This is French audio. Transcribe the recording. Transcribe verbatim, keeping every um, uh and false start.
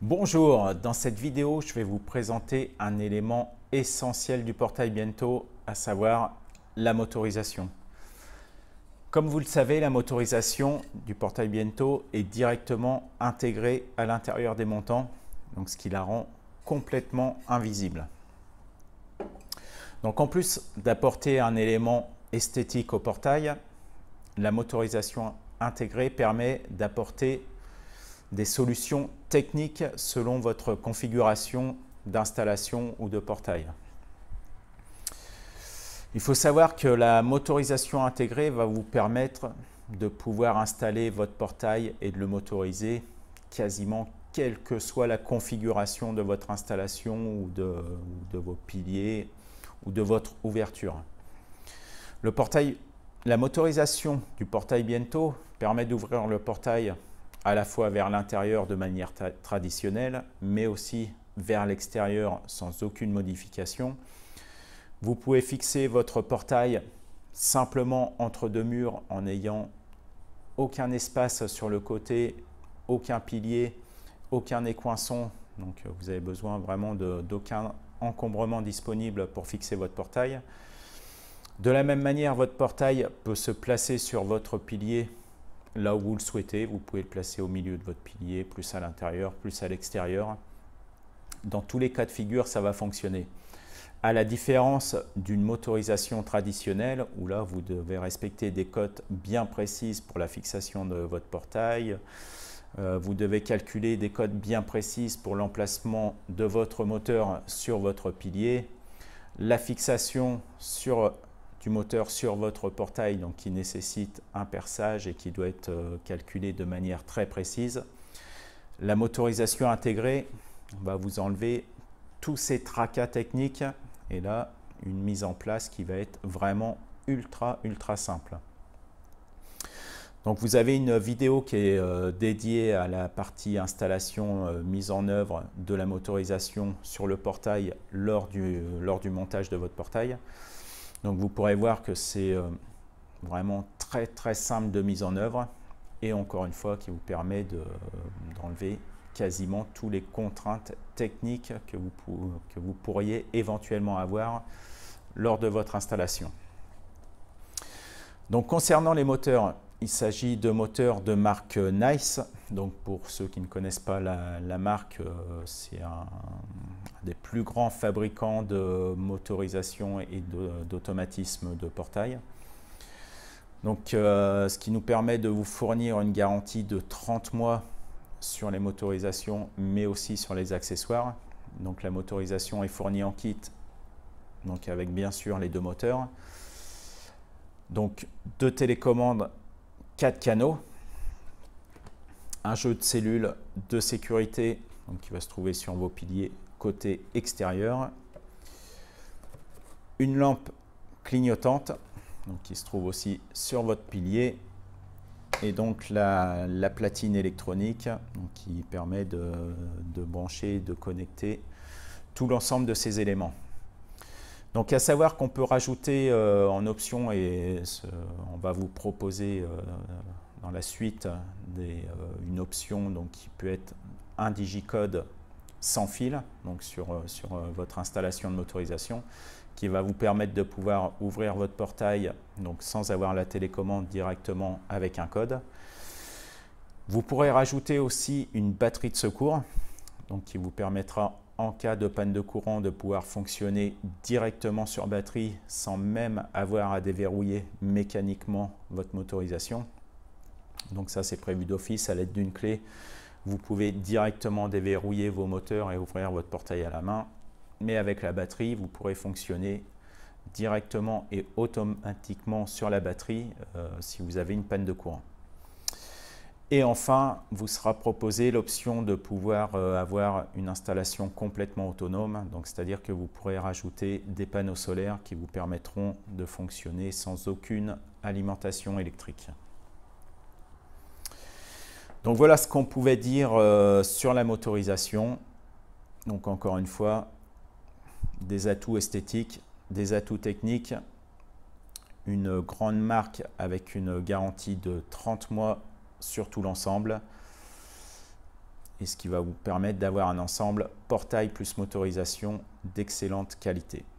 Bonjour, dans cette vidéo, je vais vous présenter un élément essentiel du portail Biento, à savoir la motorisation. Comme vous le savez, la motorisation du portail Biento est directement intégrée à l'intérieur des montants, donc ce qui la rend complètement invisible. Donc en plus d'apporter un élément esthétique au portail, la motorisation intégrée permet d'apporter des solutions techniques selon votre configuration d'installation ou de portail. Il faut savoir que la motorisation intégrée va vous permettre de pouvoir installer votre portail et de le motoriser quasiment quelle que soit la configuration de votre installation ou de, ou de vos piliers ou de votre ouverture. Le portail, la motorisation du portail Biento permet d'ouvrir le portail à la fois vers l'intérieur de manière tra traditionnelle, mais aussi vers l'extérieur sans aucune modification. Vous pouvez fixer votre portail simplement entre deux murs en n'ayant aucun espace sur le côté, aucun pilier, aucun écoinçon. Donc vous avez besoin vraiment d'aucun encombrement disponible pour fixer votre portail. De la même manière, votre portail peut se placer sur votre pilier là où vous le souhaitez. Vous pouvez le placer au milieu de votre pilier, plus à l'intérieur, plus à l'extérieur. Dans tous les cas de figure, ça va fonctionner. À la différence d'une motorisation traditionnelle, où là, vous devez respecter des cotes bien précises pour la fixation de votre portail. Euh, vous devez calculer des cotes bien précises pour l'emplacement de votre moteur sur votre pilier. La fixation sur du moteur sur votre portail, donc qui nécessite un perçage et qui doit être euh, calculé de manière très précise. La motorisation intégrée va vous enlever tous ces tracas techniques et là, une mise en place qui va être vraiment ultra, ultra simple. Donc, vous avez une vidéo qui est euh, dédiée à la partie installation, euh, mise en œuvre de la motorisation sur le portail lors du, lors du montage de votre portail. Donc vous pourrez voir que c'est euh, vraiment très très simple de mise en œuvre et encore une fois qui vous permet d'enlever de, quasiment toutes les contraintes techniques que vous, que vous pourriez éventuellement avoir lors de votre installation. Donc concernant les moteurs, il s'agit de moteurs de marque Nice. Donc pour ceux qui ne connaissent pas la, la marque, euh, c'est un, un des plus grands fabricants de motorisation et d'automatisme de, de portail. Donc euh, ce qui nous permet de vous fournir une garantie de trente mois sur les motorisations, mais aussi sur les accessoires. Donc la motorisation est fournie en kit, donc avec bien sûr les deux moteurs. Donc deux télécommandes, quatre canaux, un jeu de cellules de sécurité donc qui va se trouver sur vos piliers côté extérieur, une lampe clignotante donc qui se trouve aussi sur votre pilier et donc la, la platine électronique donc qui permet de, de brancher, de connecter tout l'ensemble de ces éléments. Donc à savoir qu'on peut rajouter euh, en option, et ce, on va vous proposer euh, dans la suite des, euh, une option donc, qui peut être un digicode sans fil donc sur, euh, sur euh, votre installation de motorisation qui va vous permettre de pouvoir ouvrir votre portail donc, sans avoir la télécommande directement avec un code. Vous pourrez rajouter aussi une batterie de secours donc, qui vous permettra en cas de panne de courant de pouvoir fonctionner directement sur batterie sans même avoir à déverrouiller mécaniquement votre motorisation. Donc ça c'est prévu d'office à l'aide d'une clé. Vous pouvez directement déverrouiller vos moteurs et ouvrir votre portail à la main. Mais avec la batterie, vous pourrez fonctionner directement et automatiquement sur la batterie euh, si vous avez une panne de courant. Et enfin, vous sera proposé l'option de pouvoir euh, avoir une installation complètement autonome. Donc, c'est-à-dire que vous pourrez rajouter des panneaux solaires qui vous permettront de fonctionner sans aucune alimentation électrique. Donc, voilà ce qu'on pouvait dire euh, sur la motorisation. Donc, encore une fois, des atouts esthétiques, des atouts techniques, une grande marque avec une garantie de trente mois sur tout l'ensemble et ce qui va vous permettre d'avoir un ensemble portail plus motorisation d'excellente qualité.